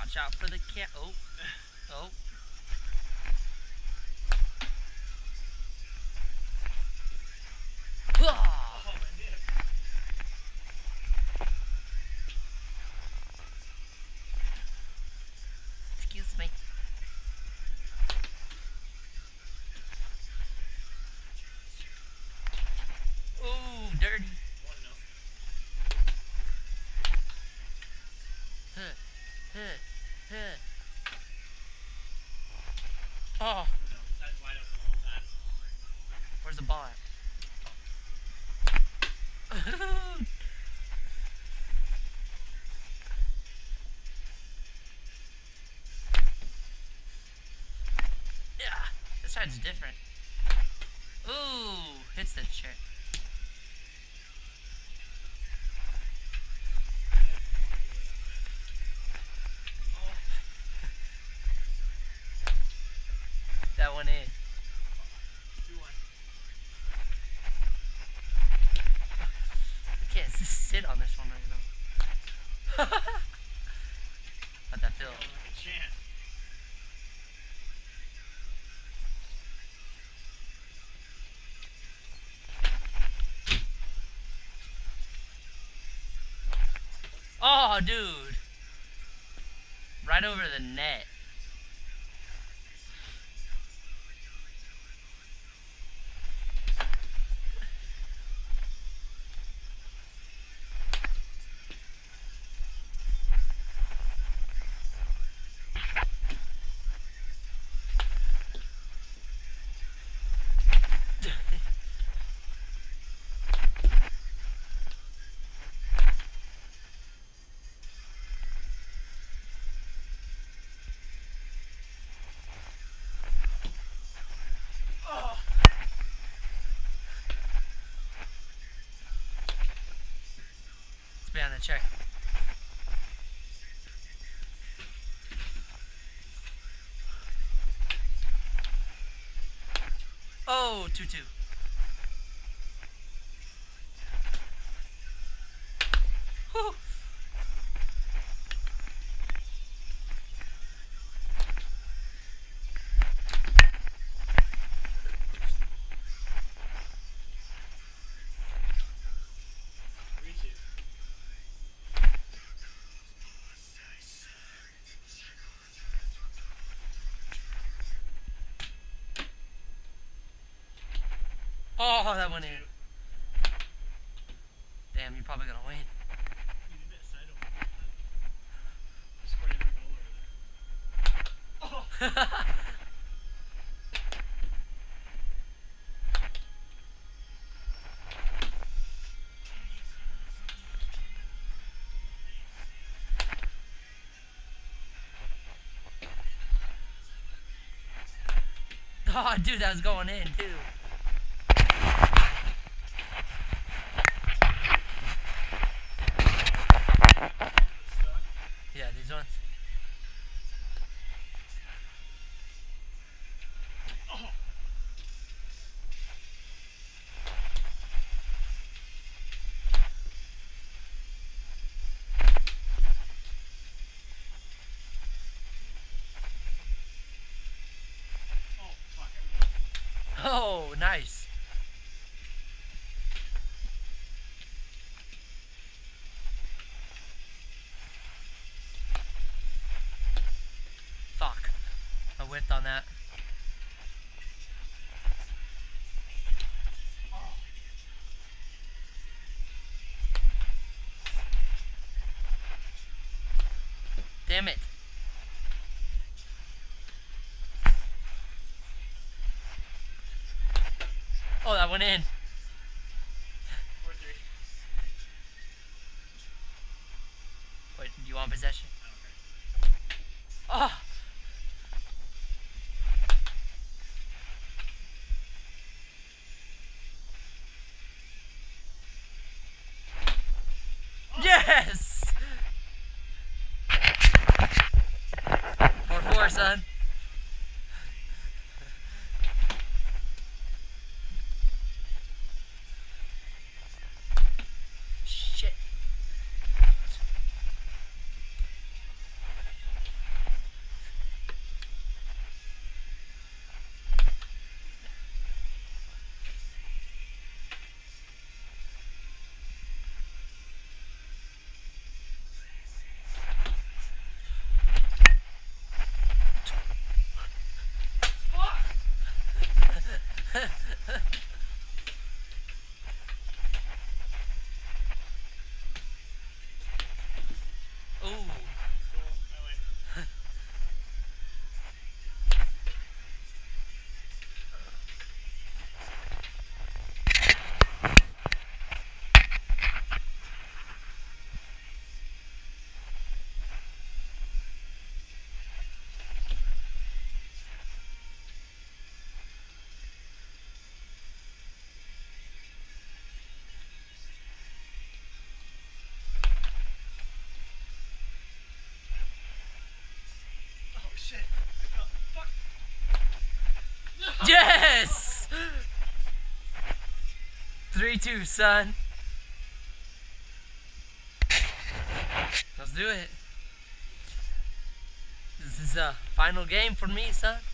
Watch out for the cat. Oh. Oh. Ah. Oh, my nip. Excuse me. Ooh, dirty. One no. Huh. Huh. Huh. Oh. No, that's wide open the whole time. Where's the ball at? Yeah, this side's different. Ooh, hits the chair. Oh, That one in. 2-1. I can't sit on this one right now. How'd that feel? Like a champ. Oh, dude. Right over the net. Oh. Let's be on the check. Oh, 2-2. Whew. Reach it. Oh, that went in. Damn, you're probably gonna win. You missed. I don't know. I scored every goal over there. Oh. Oh, dude, that was going in, too. Stuck. Yeah, these ones. Oh. Oh, fuck. Oh, nice. Fuck. I whiffed on that. Oh. Damn it. Oh, that went in. 4-3. Wait, do you want possession? I don't care. Oh. Yes! 4-4, son. Ooh. Cool. I win. Oh shit. Oh, fuck. Yes! 3-2, son. Let's do it. This is a final game for me, son.